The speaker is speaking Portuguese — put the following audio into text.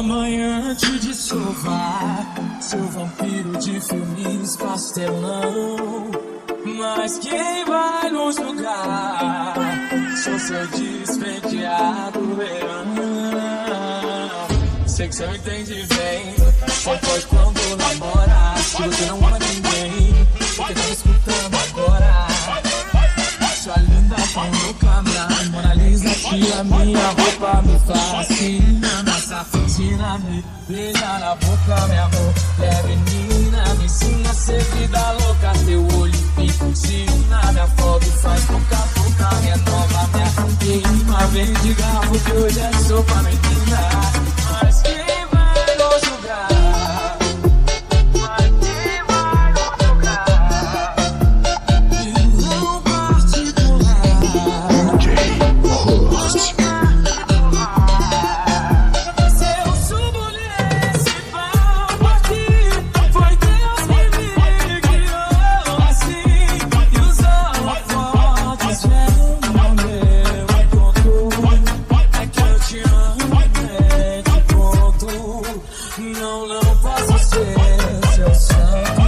da manhã antes de sovar, sou vampiro de filmes pastelão. Mas quem vai nos julgar? Sou seu despenteado verão. Sei que você me entende bem. Só pode quando namora. Se você não ama ninguém, porque tá me escutando agora. Sua linda com louca, minha Mona Lisa, que a minha roupa me fascina. Nossa rotina me beija na boca, meu amor. É menina, me ensina a ser vida louca. Teu olho fica ensina, minha foto faz pouca. Minha nova, minha queima, vem de garfo que hoje é sopa, menina. Mas quem vai nos julgar? Não posso ser seu santo.